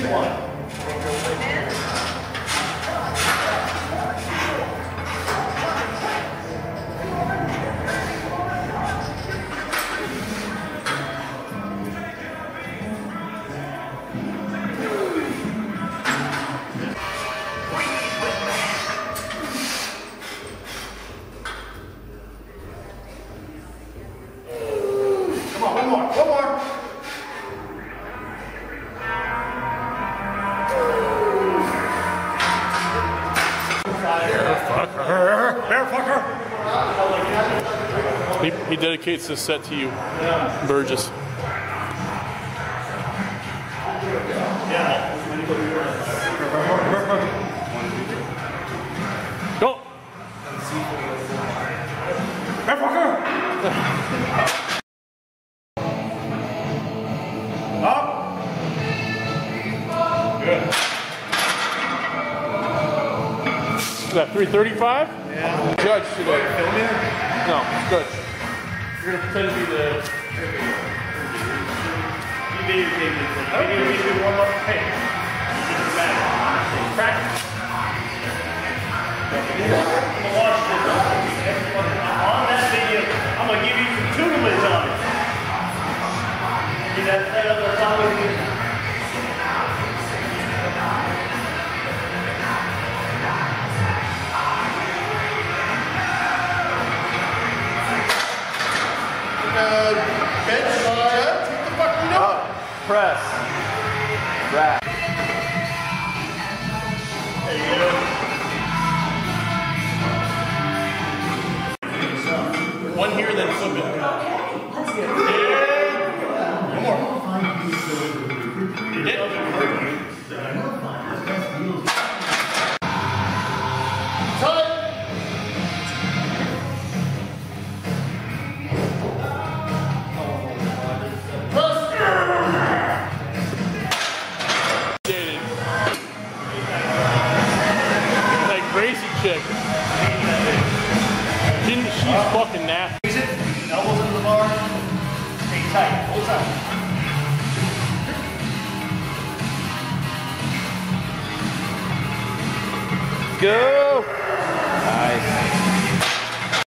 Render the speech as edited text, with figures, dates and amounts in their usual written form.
He dedicates this set to you, Burgess. Go! Up! Good. Is that 335? Yeah. Judge today. Film here? No, good. You're gonna pretend to be the. You videotape this thing. Videotape it, warm up. Hey. This is bad. Practice. I'm gonna watch this. On that video, I'm gonna give you some tutelage on it. See that other top of you? Bench, take the fucking note. Press. Rack. There you go. One here, then flip it. Yeah. One more. You did. Chick. She's fucking nasty. Elbows into the bar. Stay tight. Hold tight. Go!